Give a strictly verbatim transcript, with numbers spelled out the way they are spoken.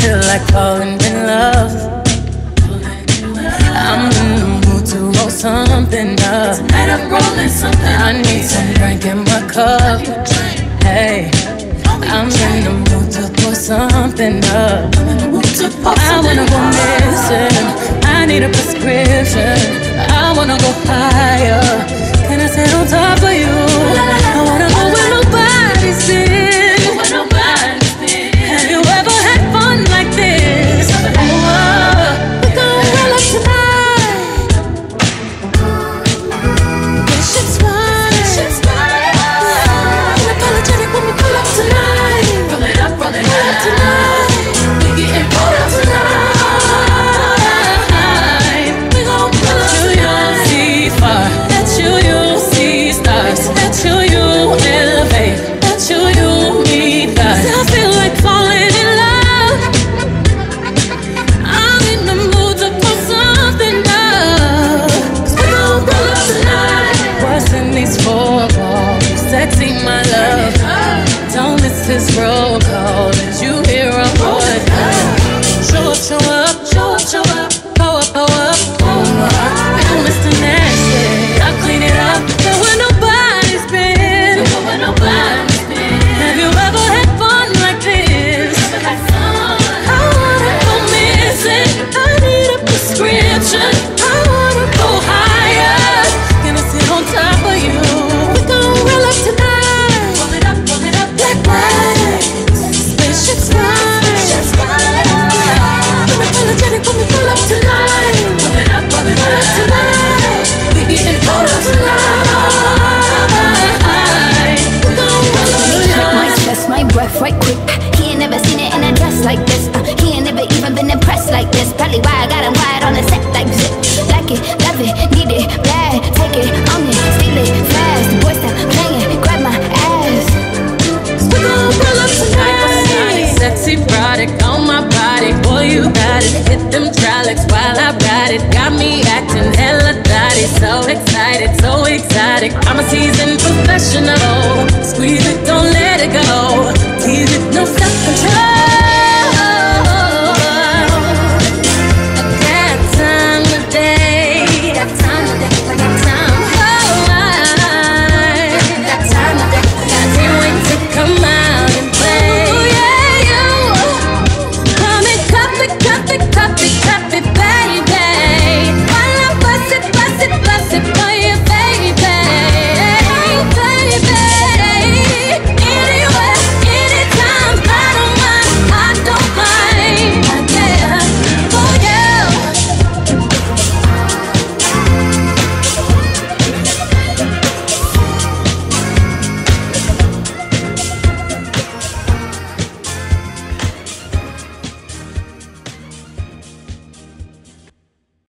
feel like falling in love. I'm in the mood to roll something up. Tonight I'm rolling something. I need some drink in my cup. Hey, I'm in the mood to pour something up. I wanna go missing. I need a prescription. I wanna go higher. Can I sit on top of you? I wanna go where nobody's been. Have you ever had fun like this? Oh, we gon' roll up tonight. This shit's fine. Unapologetic when we pull up tonight. Roll it up, roll it up tonight. We getting pulled up tonight. We gon' pull up tonight. You see far. That you you see stars. That you you elevate. That you you meet God. I feel like falling in love. I'm in the mood to put something up. 'Cause we gon' pull up tonight. What's in these four walls? Sexy, my love. Don't miss this roll call. Did you hear a voice? Show up, show up, show up, show up. Pull up, pull up, pull up. Don't miss the next day. I'll clean it up. Know where nobody's been. Know where nobody's been. Have you ever had fun like this? I wanna go missing. I need a prescription. I wanna go higher. Can I sit on top of you? We gon' roll up tonight. Roll it up, roll it up. Black lights. Spaceship's fine. Unapologetic when we pull up tonight. Roll it up, roll it up tonight. We getting pulled up tonight. We gon' roll up tonight. My chest, my breath right quick. He ain't never seen it in a dress like this. Uh, he ain't never even been impressed like this. Probably why I got him wired on the set like zip. Like it, love it, need it, bad. Take it, own it, steal it, fast. The boy stop playing, grab my ass. We gon' pull up tonight. Sexy product on my body. Boy, you got it. Hit them trolleys while I ride it. Got me acting hella dotty. So excited, so exotic. I'm a seasoned professional. Squeeze it, don't let it go. Tease it, no self-control.